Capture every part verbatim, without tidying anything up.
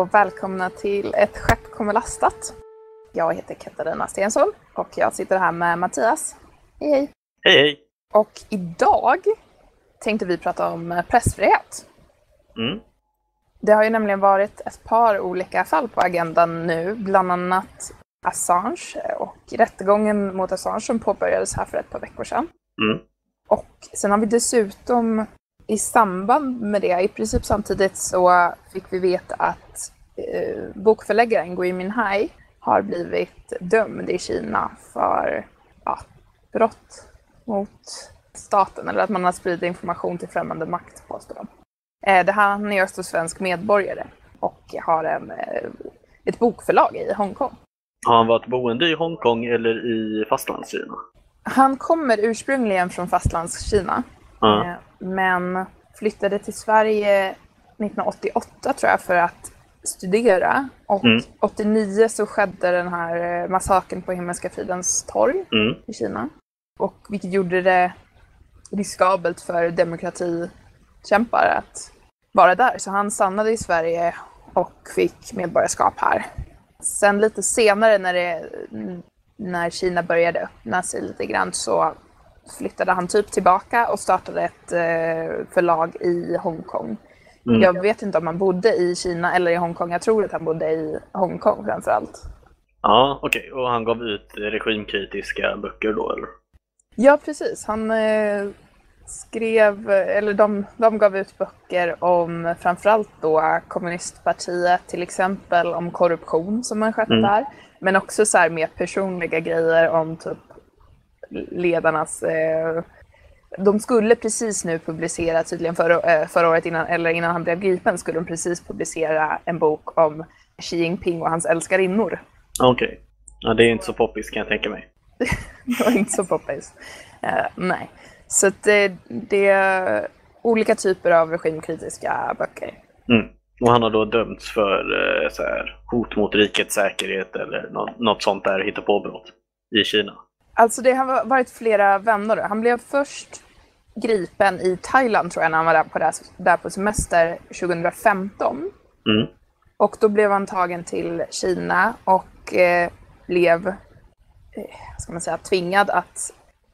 och välkomna till Ett skepp kommer lastat. Jag heter Katarina Stensson och jag sitter här med Mattias. Hej hej! Hej hej! Och idag tänkte vi prata om pressfrihet. Mm. Det har ju nämligen varit ett par olika fall på agendan nu, bland annat Assange och rättegången mot Assange som påbörjades här för ett par veckor sedan. Mm. Och sen har vi dessutom i samband med det, i princip samtidigt så fick vi veta att eh, bokförläggaren Gui Minhai har blivit dömd i Kina för ja, brott mot staten, eller att man har spridit information till främmande makt, påstår de. Eh, det här, han är just svensk medborgare och har en, eh, ett bokförlag i Hongkong. Har han varit boende i Hongkong eller i fastlandskina? Han kommer ursprungligen från fastlandskina, Mm. eh, men flyttade till Sverige nittonhundraåttioåtta tror jag för att studera. Och Mm. åttionio så skedde den här massakern på Himmelska fridens torg Mm. i Kina. Och vilket gjorde det riskabelt för demokratikämpar att vara där. Så han stannade i Sverige och fick medborgarskap här. Sen lite senare när, det, när Kina började öppna sig lite grann så flyttade han typ tillbaka och startade ett eh, förlag i Hongkong. Mm. Jag vet inte om han bodde i Kina eller i Hongkong. Jag tror att han bodde i Hongkong framförallt. Ja, okej. Okay. Och han gav ut regimkritiska böcker då, eller? Ja, precis. Han eh, skrev, eller de, de gav ut böcker om framförallt då kommunistpartiet, till exempel om korruption som har skett mm. där. Men också så här mer personliga grejer om typ ledarnas... Eh, de skulle precis nu publicera, tydligen förra, förra året innan, eller innan han blev gripen, skulle de precis publicera en bok om Xi Jinping och hans älskarinnor. Okej. Okay. Ja, det är inte så poppis kan jag tänka mig. Det var inte så poppis. Uh, nej. Så det, det är olika typer av regimkritiska böcker. Mm. Och han har då dömts för eh, så här, hot mot rikets säkerhet eller något, något sånt där hittepåbrott i Kina. Alltså det har varit flera vändor. Han blev först gripen i Thailand tror jag när han var där på, där på semester tjugohundrafemton. Mm. Och då blev han tagen till Kina och eh, blev eh, ska man säga, tvingad att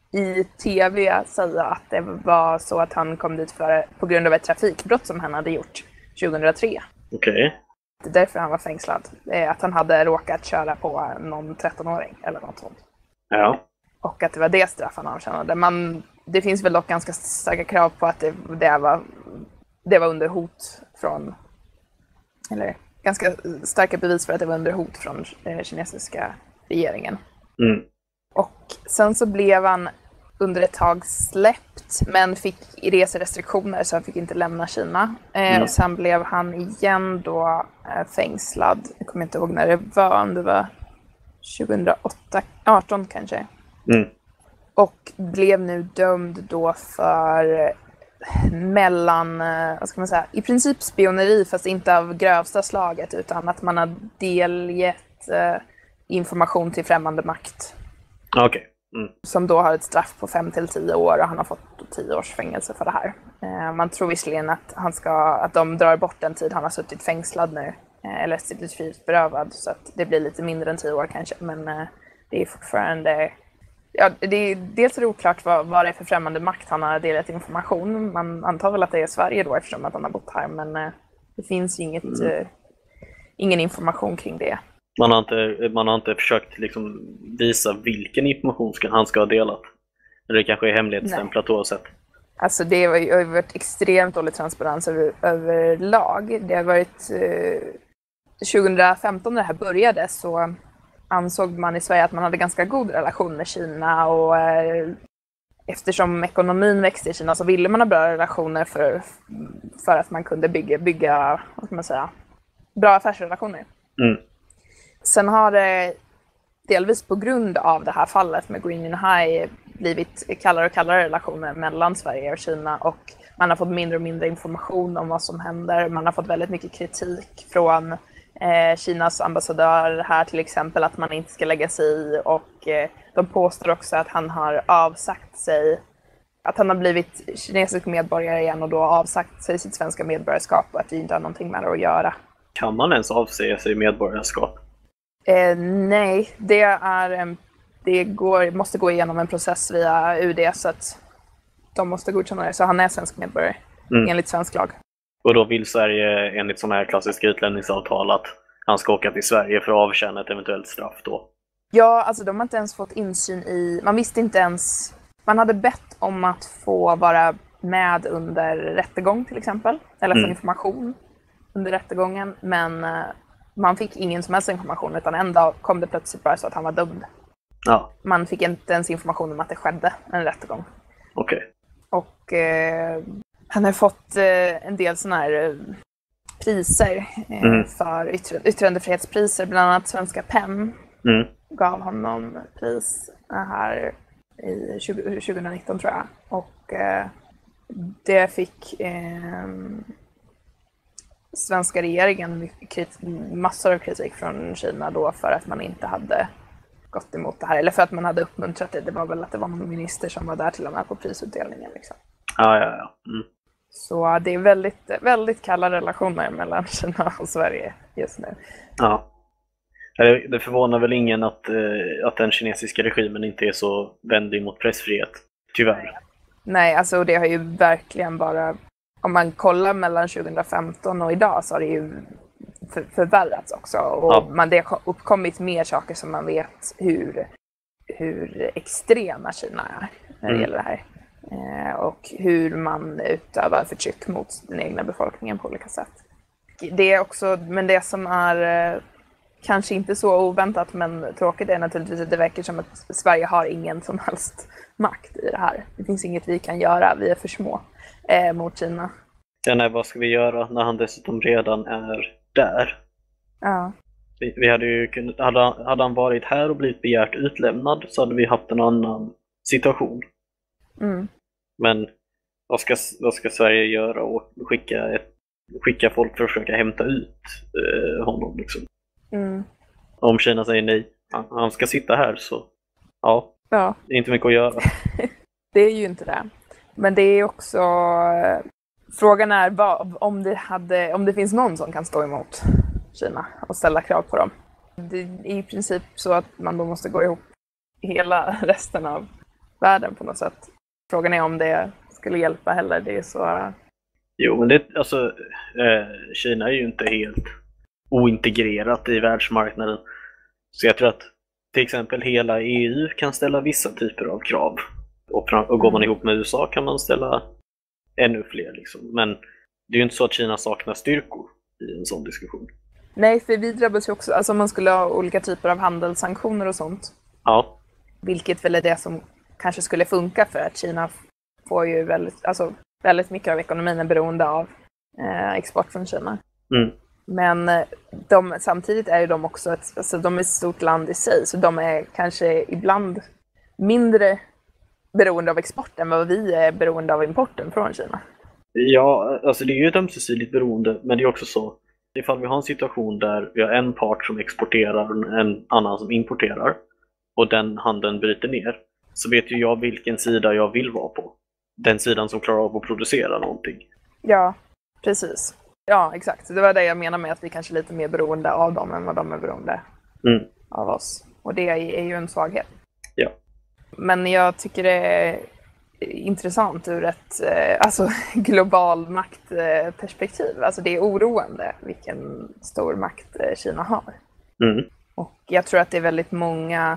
i tv säga att det var så att han kom dit för, på grund av ett trafikbrott som han hade gjort tjugohundratre. Okej. Okay. Det är därför han var fängslad. Eh, att han hade råkat köra på någon trettonåring eller något sånt. Ja. Och att det var det straff han avtjänade. Man, det finns väl dock ganska starka krav på att det, det, var, det var under hot från... Eller ganska starka bevis för att det var under hot från eh, kinesiska regeringen. Mm. Och sen så blev han under ett tag släppt men fick reserestriktioner så han fick inte lämna Kina. Eh, mm. Och sen blev han igen då eh, fängslad. Jag kommer inte ihåg när det var, om det var tjugohundraåtta, arton kanske. Mm. Och blev nu dömd då för mellan, vad ska man säga, i princip spioneri fast inte av grövsta slaget utan att man har delgett eh, information till främmande makt. Okej. Okay. Mm. Som då har ett straff på fem till tio år och han har fått tio års fängelse för det här. Eh, man tror visserligen att, han ska, att de drar bort den tid han har suttit fängslad nu. Eh, eller suttit frihetsberövad så att det blir lite mindre än tio år kanske. Men eh, det är fortfarande... Ja, det är, dels är det oklart vad, vad det är för främmande makt han har delat information. Man antar väl att det är Sverige då eftersom att han har bott här. Men eh, det finns inget, mm. eh, ingen information kring det. Man har inte, man har inte försökt liksom visa vilken information ska, han ska ha delat. Eller det kanske är hemlighetsstämplat oavsett. Alltså det har ju varit extremt dålig transparens över, överlag. Det har varit... Eh, tjugohundrafemton när det här började så... ansåg man i Sverige att man hade ganska god relation med Kina och eh, eftersom ekonomin växte i Kina så ville man ha bra relationer för, för att man kunde bygga, bygga vad ska man säga, bra affärsrelationer. Mm. Sen har det delvis på grund av det här fallet med Gui Minhai blivit kallare och kallare relationer mellan Sverige och Kina och man har fått mindre och mindre information om vad som händer. Man har fått väldigt mycket kritik från Eh, Kinas ambassadör här till exempel att man inte ska lägga sig i och eh, de påstår också att han har avsagt sig att han har blivit kinesisk medborgare igen och då avsagt sig sitt svenska medborgarskap och att det inte har någonting med det att göra. kan man ens avsäga sig medborgarskap? Eh, nej, det är en, det går, måste gå igenom en process via U D så att de måste godkänna det. Så han är svensk medborgare mm. enligt svensk lag. Och då vill Sverige enligt sådana här klassiska utlämningsavtal att han ska åka till Sverige för att avtjäna ett eventuellt straff då? Ja, alltså de har inte ens fått insyn i... Man visste inte ens... Man hade bett om att få vara med under rättegång till exempel. Eller få mm. information under rättegången. Men man fick ingen som helst information utan en dag kom det plötsligt bara så att han var dömd. Ja. Man fick inte ens information om att det skedde en rättegång. Okej. Okay. Och eh, han har fått eh, en del sådana här eh, priser eh, mm. för yttre, yttrandefrihetspriser. Bland annat Svenska P E M mm. gav honom pris här i tjugo, tjugonitton tror jag. Och eh, det fick eh, svenska regeringen massor av kritik från Kina då för att man inte hade gått emot det här. Eller för att man hade uppmuntrat det. Det var väl att det var någon minister som var där till och med på prisutdelningen. Liksom. Ja, ja, ja. Mm. Så det är väldigt, väldigt kalla relationer mellan Kina och Sverige just nu. Ja. Det förvånar väl ingen att, att den kinesiska regimen inte är så vänlig mot pressfrihet, tyvärr. Nej, alltså det har ju verkligen bara... Om man kollar mellan tjugohundrafemton och idag så har det ju för, förvärrats också. Och ja. man, det har uppkommit mer saker som man vet hur, hur extrema Kina är när det mm. gäller det här. Eh, och hur man utövar förtryck mot den egna befolkningen på olika sätt. Det är också, men det som är eh, kanske inte så oväntat men tråkigt är naturligtvis att det verkar som att Sverige har ingen som helst makt i det här. Det finns inget vi kan göra, vi är för små eh, mot Kina. Ja, nej, vad ska vi göra när han dessutom redan är där? Ja. Vi, vi hade ju kunnat, hade, hade han varit här och blivit begärt utlämnad så hade vi haft en annan situation. Mm. Men vad ska, vad ska Sverige göra och skicka, ett, skicka folk för att försöka hämta ut eh, honom liksom? Mm. Om Kina säger nej, han, han ska sitta här så ja, ja. Det är inte mycket att göra. Det är ju inte det. Men det är också frågan är vad, om, det hade, om det finns någon som kan stå emot Kina och ställa krav på dem. Det är i princip så att man då måste gå ihop hela resten av världen på något sätt. Frågan är om det skulle hjälpa heller. Det är så... Jo, men det, alltså, eh, Kina är ju inte helt ointegrerat i världsmarknaden. Så jag tror att till exempel hela E U kan ställa vissa typer av krav. Och, och går man ihop med U S A kan man ställa ännu fler. Liksom. Men det är ju inte så att Kina saknar styrkor i en sån diskussion. Nej, för vi drabbas ju också, alltså man skulle ha olika typer av handelssanktioner och sånt. Ja. Vilket väl är det som kanske skulle funka för att Kina får ju väldigt, alltså, väldigt mycket av ekonomin är beroende av eh, export från Kina. Mm. Men de, samtidigt är ju de också ett, alltså de är ett stort land i sig så de är kanske ibland mindre beroende av export än vad vi är beroende av importen från Kina. Ja, alltså det är ju ett ömsesidigt beroende, men det är också så ifall vi har en situation där vi har en part som exporterar och en annan som importerar och den handeln bryter ner, så vet ju jag vilken sida jag vill vara på. Den sidan som klarar av att producera någonting. Ja, precis. Ja, exakt. Det var det jag menar med att vi kanske är lite mer beroende av dem än vad de är beroende mm. av oss. Och det är ju en svaghet. Ja. Men jag tycker det är intressant ur ett alltså, global maktperspektiv. Alltså det är oroande vilken stor makt Kina har. Mm. Och jag tror att det är väldigt många...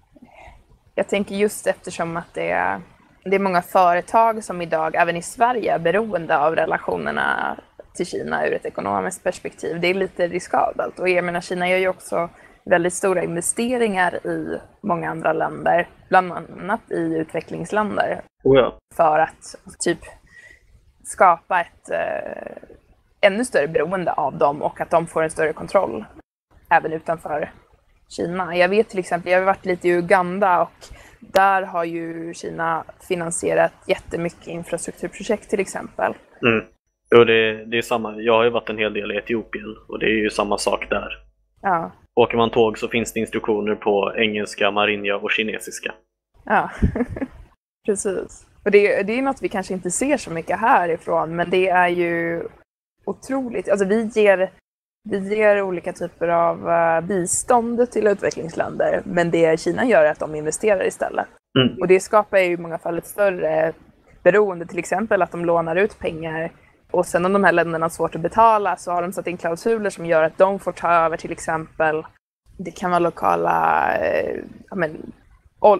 Jag tänker just eftersom att det är, det är många företag som idag, även i Sverige, är beroende av relationerna till Kina ur ett ekonomiskt perspektiv. Det är lite riskabelt. Och jag menar, Kina gör ju också väldigt stora investeringar i många andra länder, bland annat i utvecklingsländer. Oh ja. För att typ skapa ett eh, ännu större beroende av dem och att de får en större kontroll även utanför Kina. Jag vet till exempel, jag har varit lite i Uganda och där har ju Kina finansierat jättemycket infrastrukturprojekt till exempel. Mm. Jo, det, det är samma. Jag har ju varit en hel del i Etiopien och det är ju samma sak där. Ja. Åker man tåg så finns det instruktioner på engelska, marinja och kinesiska. Ja, precis. Och det, det är något vi kanske inte ser så mycket härifrån, men det är ju otroligt. Alltså vi ger vi ger olika typer av uh, bistånd till utvecklingsländer, men det Kina gör är att de investerar istället. Mm. Och det skapar ju i många fall ett större beroende, till exempel att de lånar ut pengar och sen om de här länderna har svårt att betala så har de satt in klausuler som gör att de får ta över till exempel, det kan vara lokala eh, ja, men, ol-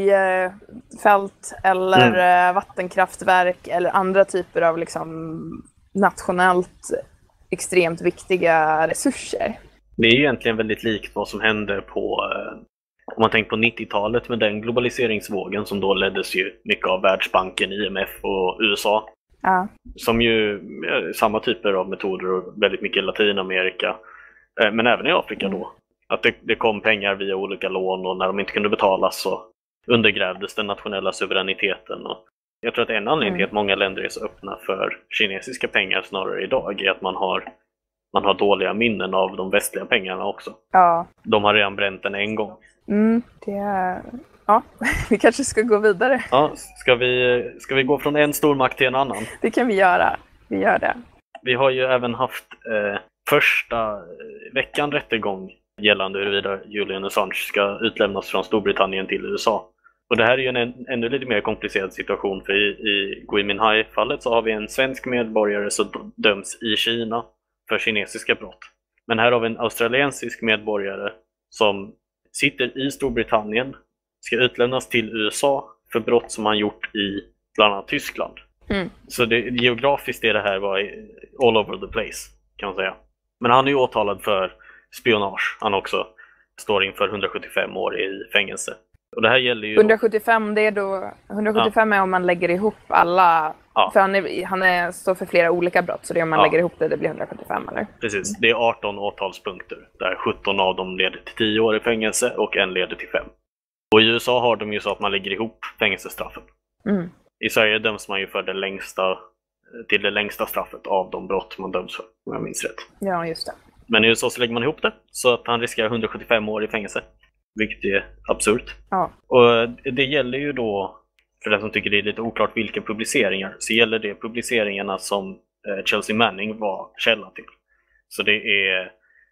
oljefält eller mm. eh, vattenkraftverk eller andra typer av liksom, nationellt extremt viktiga resurser. Det är ju egentligen väldigt likt vad som hände på, eh, om man tänker på nittiotalet med den globaliseringsvågen som då leddes ju mycket av Världsbanken, I M F och U S A. Ja. Som ju eh, samma typer av metoder och väldigt mycket i Latinamerika, eh, men även i Afrika då. Att det, det kom pengar via olika lån och när de inte kunde betalas så undergrävdes den nationella suveräniteten. Och jag tror att en anledning till att många länder är så öppna för kinesiska pengar snarare idag är att man har, man har dåliga minnen av de västliga pengarna också. Ja. De har redan bränt den en gång. Mm, det är... Ja, vi kanske ska gå vidare. Ja, ska vi, ska vi gå från en stormakt till en annan? Det kan vi göra. Vi gör det. Vi har ju även haft eh, första veckan rättegång gällande huruvida Julian Assange ska utlämnas från Storbritannien till U S A. Och det här är ju en, en ännu lite mer komplicerad situation, för i, i Gui Minhai-fallet så har vi en svensk medborgare som döms i Kina för kinesiska brott. Men här har vi en australiensisk medborgare som sitter i Storbritannien, ska utlämnas till U S A för brott som han gjort i bland annat Tyskland. Mm. Så det, geografiskt är det här var all over the place, kan man säga. Men han är ju åtalad för spionage. Han också står inför hundrasjuttiofem år i fängelse. Och det här gäller ju hundrasjuttiofem, det är då, hundrasjuttiofem ja. Är om man lägger ihop alla, ja. För han, är, han är, står för flera olika brott, så det är om man ja. lägger ihop det, det blir hundrasjuttiofem, eller? Precis, det är arton åtalspunkter, där sjutton av dem leder till tio år i fängelse och en leder till fem. Och i U S A har de ju så att man lägger ihop fängelsestraffen. Mm. I Sverige döms man ju för det längsta, till det längsta straffet av de brott man döms för, om jag minns rätt. Ja, just det. Men i U S A så lägger man ihop det, så att han riskerar hundrasjuttiofem år i fängelse. Vilket är absurt. Ja. Och det gäller ju då, för den som tycker det är lite oklart vilka publiceringar, så gäller det publiceringarna som Chelsea Manning var källa till. Så det är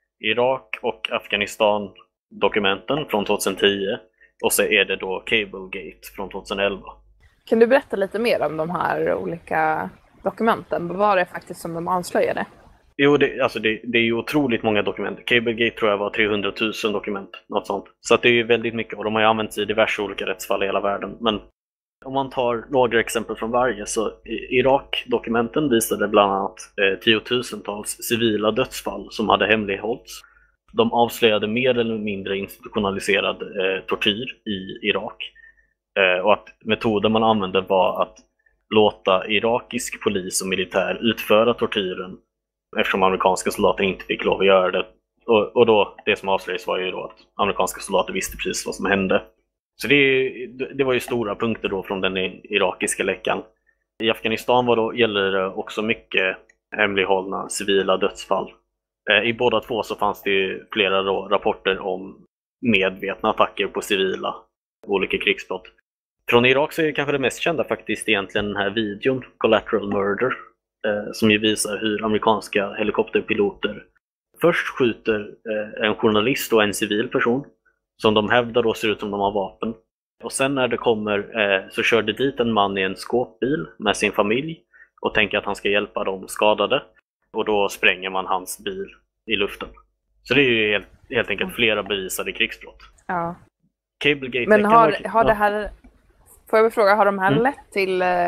Irak och Afghanistan dokumenten från tjugohundratio och så är det då Cablegate från tjugoelva. Kan du berätta lite mer om de här olika dokumenten? Vad var det faktiskt som de avslöjade? Jo, det, alltså det, det är ju otroligt många dokument. Cablegate tror jag var trehundratusen dokument, något sånt. Så att det är ju väldigt mycket och de har ju använts i diverse olika rättsfall i hela världen. Men om man tar några exempel från varje så Irak-dokumenten visade bland annat eh, tiotusentals civila dödsfall som hade hemlighållits. De avslöjade mer eller mindre institutionaliserad eh, tortyr i Irak. Eh, och att metoden man använde var att låta irakisk polis och militär utföra tortyren eftersom amerikanska soldater inte fick lov att göra det. Och, och då, det som avslöjades var ju då att amerikanska soldater visste precis vad som hände. Så det, det var ju stora punkter då från den irakiska läckan. I Afghanistan var då, gäller det också mycket hemlighållna civila dödsfall. Eh, I båda två så fanns det ju flera då rapporter om medvetna attacker på civila, olika krigsbrott. Från Irak så är det kanske det mest kända faktiskt egentligen den här videon, Collateral Murder, eh, som ju visar hur amerikanska helikopterpiloter först skjuter eh, en journalist och en civil person som de hävdar då ser ut som de har vapen. Och sen när det kommer eh, så kör det dit en man i en skåpbil med sin familj och tänker att han ska hjälpa de skadade. Och då spränger man hans bil i luften. Så det är ju helt, helt enkelt flera bevisade krigsbrott. Ja. Cablegate. Men har, har det här, får jag fråga, har de här mm. lett till, eh,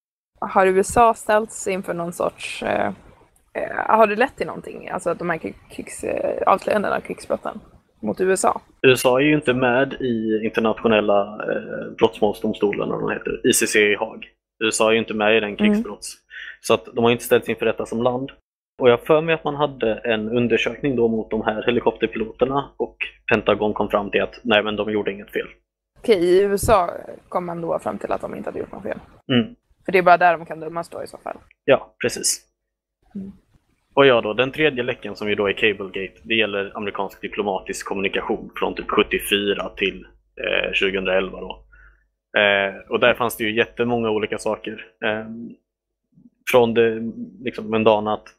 har U S A ställts inför någon sorts, eh, har det lett till någonting? Alltså att de här krigs, eh, avslöjandena av krigsbrotten mot U S A? U S A är ju inte med i internationella eh, brottmålsdomstolen, vad de heter, I C C i Haag. U S A är ju inte med i den krigsbrotts. Mm. Så att de har inte ställts inför detta som land. Och jag för mig att man hade en undersökning då mot de här helikopterpiloterna och Pentagon kom fram till att nej, men de gjorde inget fel. Okej, i U S A kom man då fram till att de inte hade gjort något fel. Mm. För det är bara där de kan dömas då i så fall. Ja, precis. Mm. Och ja då, den tredje läckan som ju då är Cablegate, det gäller amerikansk diplomatisk kommunikation från typ sjuttiofyra till eh, tjugoelva då. Eh, och där fanns det ju jättemånga olika saker. Eh, från det liksom mundana att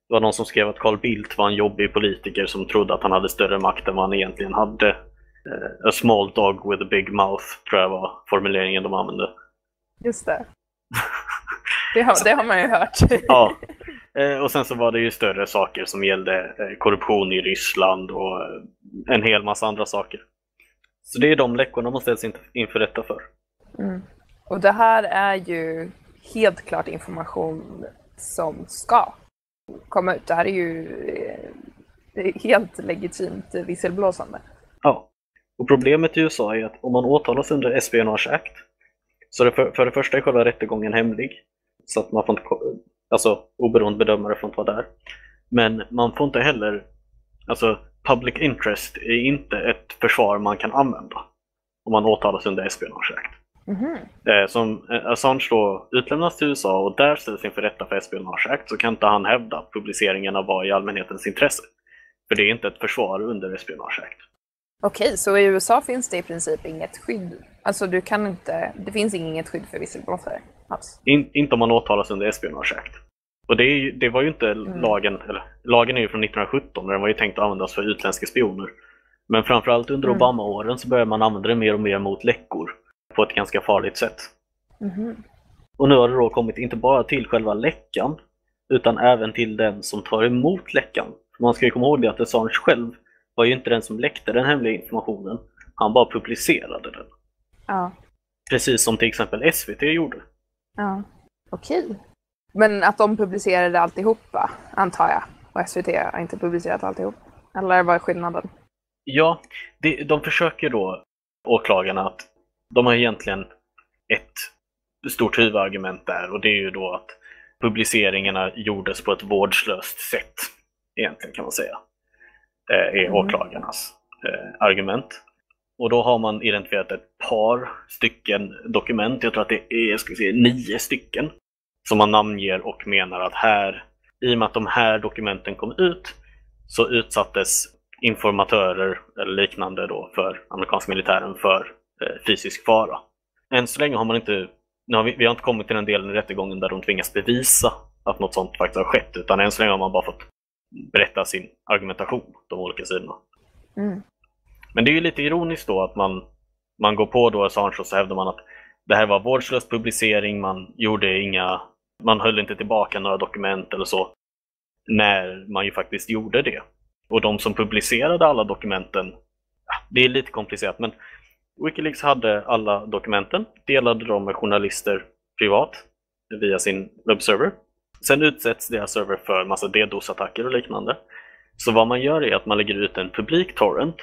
Det var någon som skrev att Carl Bildt var en jobbig politiker som trodde att han hade större makt än vad han egentligen hade. Uh, a small dog with a big mouth, tror jag var formuleringen de använde. Just det. Det har, det har man ju hört. Ja. Uh, och sen så var det ju större saker som gällde uh, korruption i Ryssland och uh, en hel massa andra saker. Så det är de läckorna man ställs inför rätta för. Mm. Och det här är ju helt klart information som ska komma ut. Det här är ju eh, helt legitimt visselblåsande. Ja, och problemet i U S A är att om man åtalas under Espionage Act så är det för, för det första är själva rättegången hemlig. Så att man får inte, alltså oberoende bedömare får inte vara där. Men man får inte heller, alltså public interest är inte ett försvar man kan använda om man åtalas under Espionage Act. Mm-hmm. Som Assange då utlämnas till U S A och där ställs inför rätta för Espionage Act, så kan inte han hävda att publiceringarna var i allmänhetens intresse. För det är inte ett försvar under Espionage Act. Okej, så i U S A finns det i princip inget skydd? Alltså du kan inte, det finns inget skydd för visselblåsare alls? In, inte om man åtalas under Espionage Act. Och det, är, det var ju inte mm. lagen, eller lagen är ju från nittonhundrasjutton och den var ju tänkt att användas för utländska spioner. Men framförallt under mm. Obama-åren så började man använda det mer och mer mot läckor på ett ganska farligt sätt. Mm. Och nu har det då kommit inte bara till själva läckan utan även till den som tar emot läckan. För man ska ju komma ihåg det att Assange själv var ju inte den som läckte den hemliga informationen. Han bara publicerade den. Ja. Precis som till exempel S V T gjorde. Ja, okej. Men att de publicerade alltihopa, antar jag. Och S V T har inte publicerat alltihop. Eller vad är skillnaden? Ja, det, de försöker då, åklagarna, att de har egentligen ett stort huvudargument där. Och det är ju då att publiceringarna gjordes på ett vårdslöst sätt. Egentligen kan man säga. Är mm. åklagarnas eh, argument. Och då har man identifierat ett par stycken dokument. Jag tror att det är jag ska säga, nio stycken. Som man namnger och menar att här, i och med att de här dokumenten kom ut, så utsattes informatörer eller liknande då för amerikanska militären för eh, fysisk fara. Än så länge har man inte, nu har vi, vi har inte kommit till den delen i rättegången där de tvingas bevisa att något sånt faktiskt har skett, utan än så länge har man bara fått berätta sin argumentation, de olika sidorna. Mm. Men det är ju lite ironiskt då att man, man går på då Assange och så hävdar man att det här var vårdslös publicering, man gjorde inga, man höll inte tillbaka några dokument eller så, när man ju faktiskt gjorde det. Och de som publicerade alla dokumenten, det är lite komplicerat, men Wikileaks hade alla dokumenten, delade dem med journalister privat via sin webbserver. Sen utsätts deras server för massa DDoS-attacker och liknande. Så vad man gör är att man lägger ut en publik torrent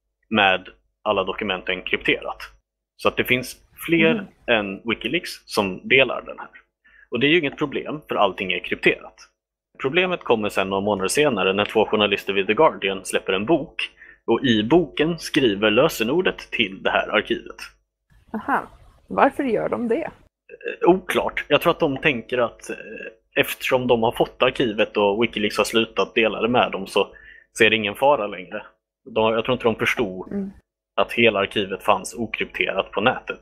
med alla dokumenten krypterat. Så att det finns fler mm. än Wikileaks som delar den här. Och det är ju inget problem, för allting är krypterat. Problemet kommer sen några månader senare när två journalister vid The Guardian släpper en bok. Och i boken skriver lösenordet till det här arkivet. Aha, varför gör de det? Eh, oklart. Jag tror att de tänker att eh, eftersom de har fått arkivet och Wikileaks har slutat dela det med dem så, så är det ingen fara längre. De, jag tror inte de förstod mm. att hela arkivet fanns okrypterat på nätet.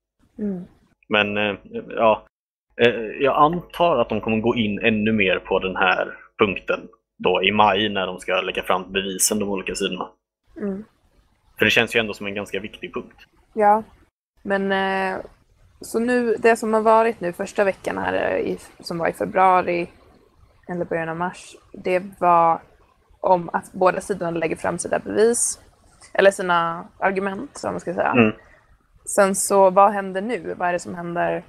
Mm. Men eh, ja, eh, jag antar att de kommer gå in ännu mer på den här punkten då i maj när de ska lägga fram bevisen de olika sidorna. Mm. För det känns ju ändå som en ganska viktig punkt. Ja, men eh, så nu, det som har varit nu första veckan här i, som var i februari eller början av mars, det var om att båda sidorna lägger fram sina bevis eller sina argument, som man ska säga. Mm. Sen så, vad händer nu? Vad är det som händer?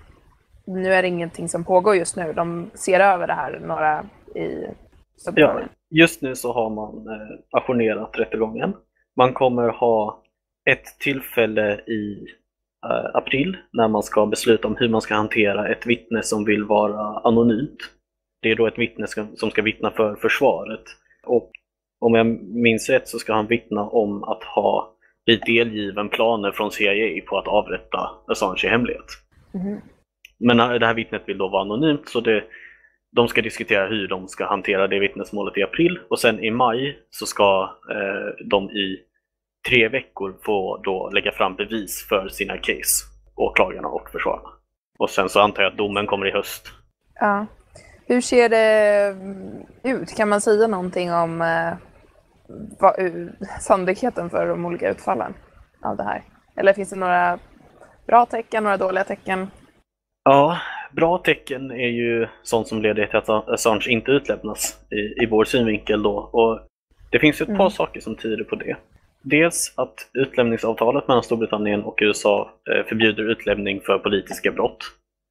Nu är det ingenting som pågår just nu. De ser över det här, några i Storbritannien. Ja, just nu så har man eh, ajournerat rättegången. Man kommer ha ett tillfälle i eh, april när man ska besluta om hur man ska hantera ett vittne som vill vara anonymt. Det är då ett vittne som ska vittna för försvaret. Och om jag minns rätt så ska han vittna om att ha blivit delgiven planer från C I A på att avrätta Assange i hemlighet. Mm. Men det här vittnet vill då vara anonymt, så det, de ska diskutera hur de ska hantera det vittnesmålet i april. Och sen i maj så ska eh, de i tre veckor få då lägga fram bevis för sina case, åklagarna och försvararna. Och sen så antar jag att domen kommer i höst. Ja. Hur ser det ut? Kan man säga någonting om eh, vad, sannolikheten för de olika utfallen av det här? Eller finns det några bra tecken, några dåliga tecken? Ja, bra tecken är ju sånt som leder till att Assange inte utlämnas i, i vår synvinkel då. Och det finns ju ett mm. par saker som tyder på det. Dels att utlämningsavtalet mellan Storbritannien och U S A förbjuder utlämning för politiska brott.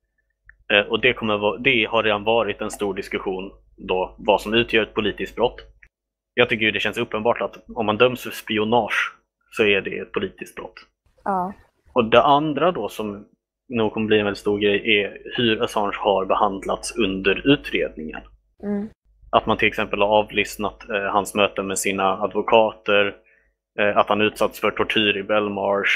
Och det, kommer vara, det har redan varit en stor diskussion då, vad som utgör ett politiskt brott. Jag tycker ju det känns uppenbart att om man döms för spionage så är det ett politiskt brott. Ja. Och det andra då som nog kommer bli en väldigt stor grej är hur Assange har behandlats under utredningen. Mm. Att man till exempel har avlyssnat eh, hans möten med sina advokater, eh, att han utsatts för tortyr i Belmarsh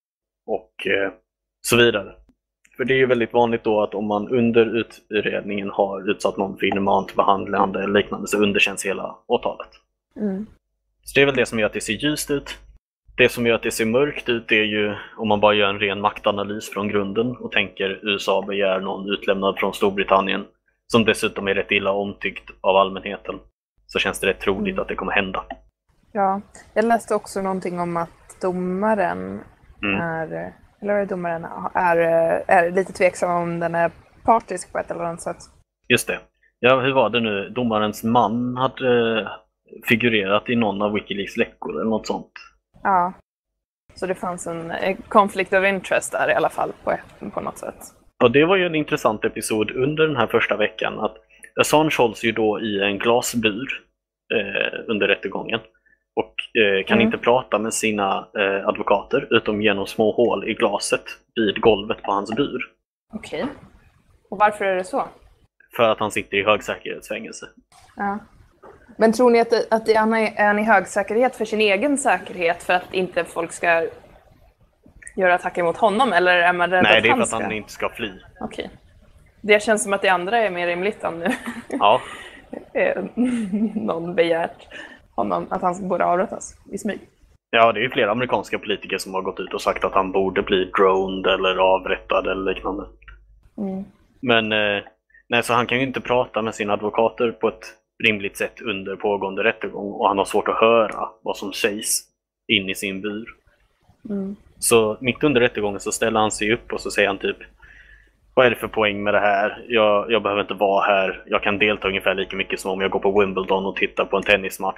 och eh, så vidare. För det är ju väldigt vanligt då att om man under utredningen har utsatt någon för inhumant behandlande eller liknande så underkänns hela åtalet. Mm. Så det är väl det som gör att det ser ljust ut. Det som gör att det ser mörkt ut är ju om man bara gör en ren maktanalys från grunden och tänker U S A begär någon utlämnad från Storbritannien som dessutom är rätt illa omtyckt av allmänheten, så känns det rätt troligt mm. att det kommer hända. Ja, jag läste också någonting om att domaren mm. är, eller domaren är, är lite tveksam om den är partisk på ett eller annat sätt. Just det. Ja, hur var det nu? Domarens man hade figurerat i någon av Wikileaks läckor eller något sånt. Ja, så det fanns en conflict of interest där i alla fall på, på något sätt. Och det var ju en intressant episod under den här första veckan. Att Assange hålls ju då i en glasbur eh, under rättegången. Och eh, kan mm. inte prata med sina eh, advokater utom genom små hål i glaset vid golvet på hans bur. Okej. Okay. Och varför är det så? För att han sitter i högsäkerhetsfängelse. Ja. Men tror ni att, det, att det är han i hög säkerhet för sin egen säkerhet för att inte folk ska göra attacker mot honom? Eller är man rädd Nej, att det är han för att ska... han inte ska fly. Okej. Det känns som att det andra är mer rimligt än nu. Ja. Någon begärt honom att han borde avrättas i smyg. Ja, det är ju flera amerikanska politiker som har gått ut och sagt att han borde bli droned eller avrättad eller liknande. Mm. Men eh, nej, så han kan ju inte prata med sina advokater på ett rimligt sätt under pågående rättegång och han har svårt att höra vad som sägs in i sin bur. Mm. Så mitt under rättegången så ställer han sig upp och så säger han typ: vad är det för poäng med det här? Jag, jag behöver inte vara här. Jag kan delta ungefär lika mycket som om jag går på Wimbledon och tittar på en tennismatch.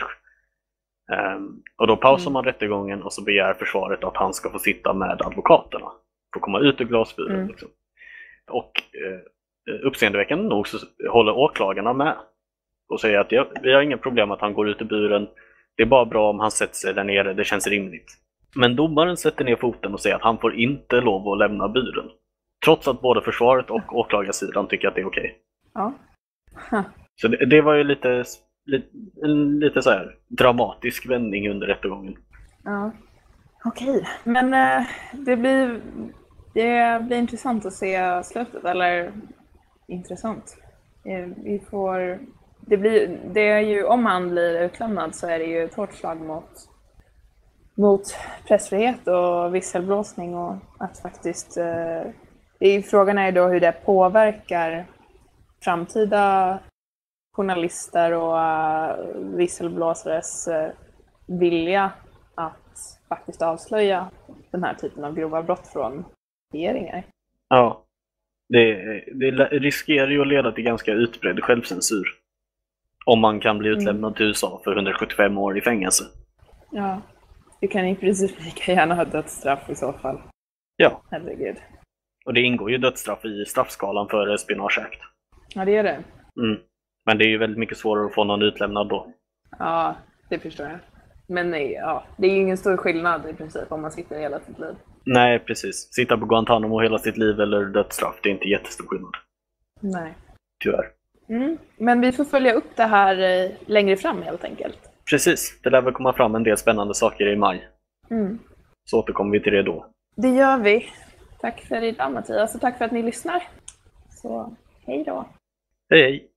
Um, och då pausar mm. man rättegången och så begär försvaret att han ska få sitta med advokaterna för att komma ut ur glasburen. Mm. Liksom. Och eh, uppseendeväckande nog så håller åklagarna med och säger att ja, vi har inga problem att han går ut ur buren. Det är bara bra om han sätter sig där nere, det känns rimligt. Men domaren sätter ner foten och säger att han får inte lov att lämna buren. Trots att både försvaret och åklagarsidan tycker att det är okej. Okay. Ja. Huh. Så det, det var ju lite, lite, en lite så här dramatisk vändning under rättegången. Ja, okej. Okay. Men äh, det, blir, det blir intressant att se slutet, eller intressant. Vi får, det, blir, det är ju, om han blir utlämnad så är det ju ett hårt slag mot, mot pressfrihet och visselblåsning och att faktiskt... Äh, frågan är då hur det påverkar framtida journalister och uh, visselblåsares uh, vilja att faktiskt avslöja den här typen av grova brott från regeringar. Ja, det, det riskerar ju att leda till ganska utbredd självcensur om man kan bli utlämnad mm. till U S A för hundrasjuttiofem år i fängelse. Ja, du kan i princip lika gärna ha dödsstraff i så fall. Ja. Herregud. Och det ingår ju dödsstraff i straffskalan för Espionage Act. Ja, det är det. Mm. Men det är ju väldigt mycket svårare att få någon utlämnad då. Ja, det förstår jag. Men nej, ja, det är ju ingen stor skillnad i princip om man sitter hela sitt liv. Nej, precis. Sitta på Guantanamo hela sitt liv eller dödsstraff, det är inte jättestor skillnad. Nej. Tyvärr. Mm. Men vi får följa upp det här längre fram helt enkelt. Precis, det lär väl komma fram en del spännande saker i maj. Mm. Så återkommer vi till det då. Det gör vi. Tack för idag, Mattias, och tack för att ni lyssnar. Så, hej då. Hej, hej.